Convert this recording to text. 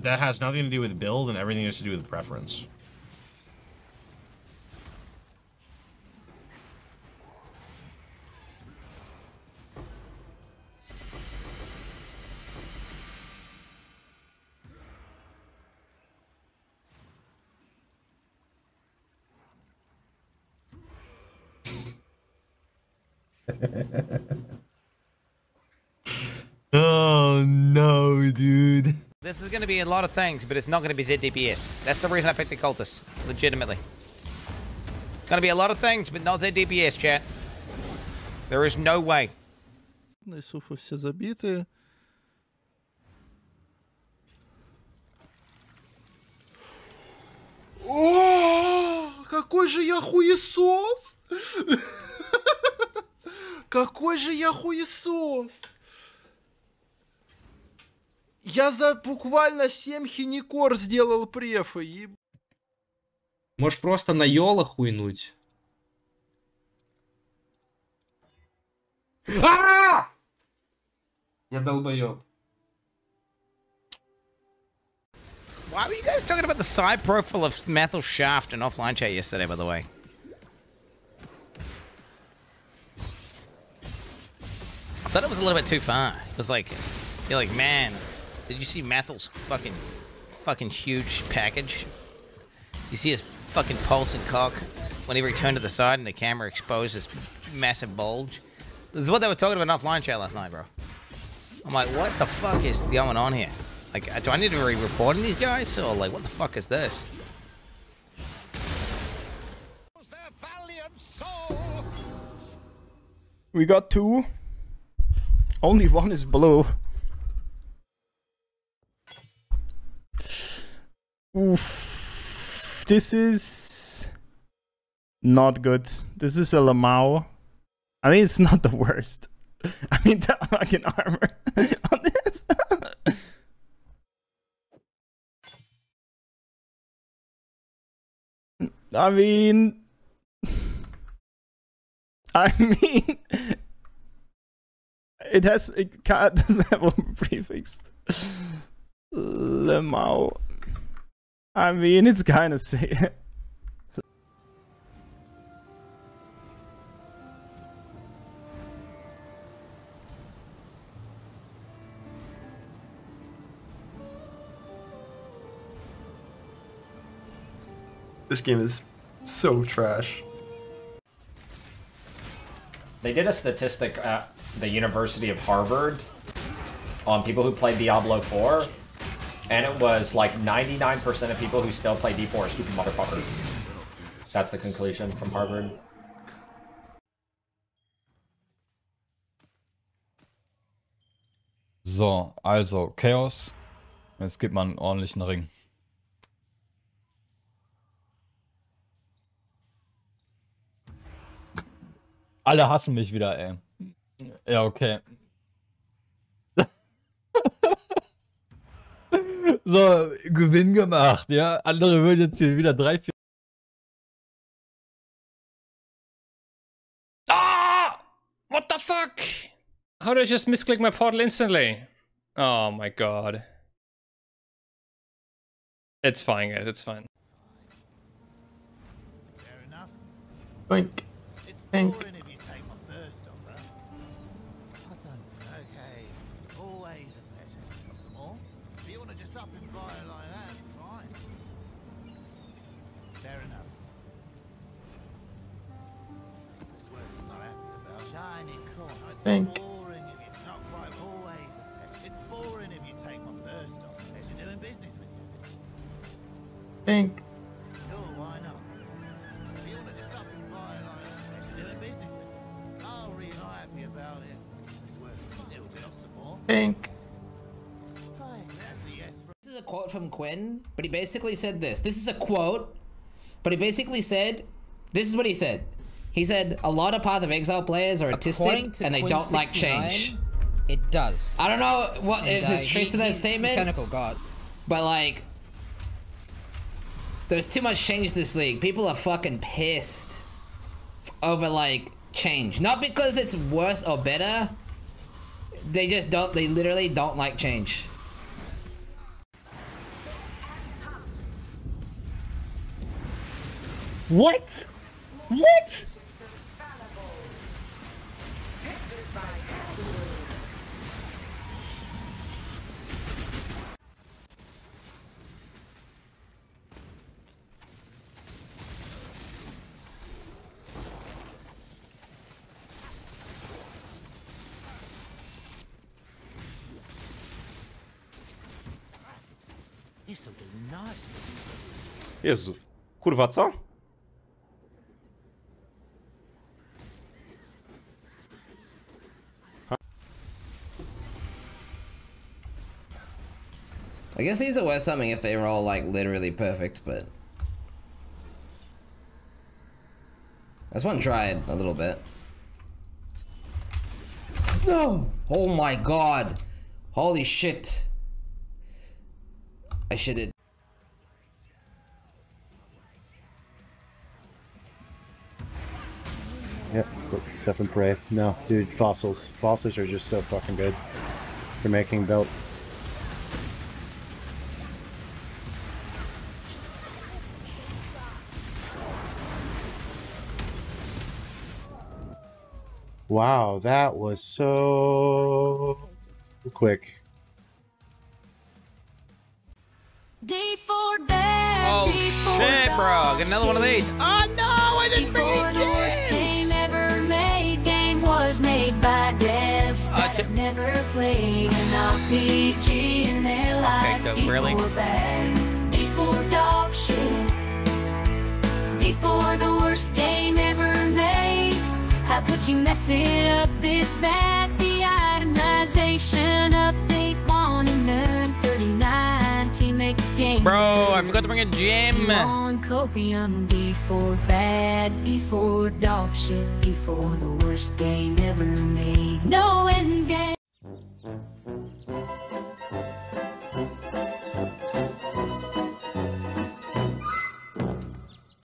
that has nothing to do with build and everything has to do with preference. Oh no, dude. This is going to be a lot of things, but it's not going to be ZDPS. That's the reason I picked the Cultist, legitimately. It's going to be a lot of things, but not ZDPS, chat. There is no way. Суфы все забиты. О, какой же я хуесос! Какой же я хуесос! Я за буквально 7 хиникор сделал префы. Еб... Можешь просто на Йола хуйнуть. Я долбоёб. Why were you guys talking about the side profile of Mathil Shaft in offline chat yesterday, by the way? I thought it was a little bit too far. It was like, you're like, man, did you see Mathil's fucking huge package? You see his fucking pulse and cock whenever he turned to the side and the camera exposed this massive bulge? This is what they were talking about in offline chat last night, bro. I'm like, what the fuck is going on here? Like, do I need to be reporting these guys? Or, like, what the fuck is this? We got 2. Only 1 is blue. Oof. This is not good. This is a Lamau. I mean, it's not the worst. I mean, the fucking armor on this. I mean, it doesn't have a prefix. Lemao. I mean, it's kind of sick. This game is so trash. They did a statistic at the University of Harvard on people who played Diablo 4, and it was like 99% of people who still play D4 are stupid motherfuckers. That's the conclusion from Harvard. So, also Chaos. Jetzt gibt man einen ordentlichen Ring. Alle hassen mich wieder, ey. Ja, okay. So, Gewinn gemacht, ja. Andere würden jetzt hier wieder 3, 4... Ah! What the fuck? How did I just misclick my portal instantly? Oh my god. It's fine, guys, it's fine. Fair enough. Boink. It's boring if you take my first offer. I don't. Okay. Always a pleasure. Got some more? If you want to just up and buy it like that, fine. Fair enough. That's what I'm not happy about. Shiny corn. It's boring if you not quite always a pleasure. It's boring if you take my first offer. Pleasure doing business with you. Think. Sure, why not? If you want to just up and buy it like that, pleasure doing business with you. Oh, really not happy about it. It's worth a little bit of some more. Think. Try it. That's the yes for. This is a quote from Quinn, but he basically said this. This is a quote, but he basically said, this is what he said. He said, a lot of Path of Exile players are autistic and they Quinn don't like 69, change. It does. I don't know what if there's truth to that he's statement, Mechanical God. but like, there's too much change this league. People are fucking pissed over like change. Not because it's worse or better. They just don't, they literally don't like change. What? What? This'll do nicely. Jezu. Kurwa, co? I guess these are worth something if they were all like literally perfect, but I just want to try it a little bit. No! Oh my god! Holy shit! I should've. Yep, Seth and Prey. No, dude, fossils. Fossils are just so fucking good for making belt. Wow, that was so quick. Oh shit, bro! Get another one of these. Oh no, I didn't bring any games. Ever made game was made by devs that never played an RPG in their life. Really? D4 dog shit. D4 the worst game ever made. How could you mess it up this bad? The itemization update on and learn 39 to make the game. Bro, I forgot to bring a gem. On copium, D4 bad, D4 dog shit, D4 the worst game ever made. No end game.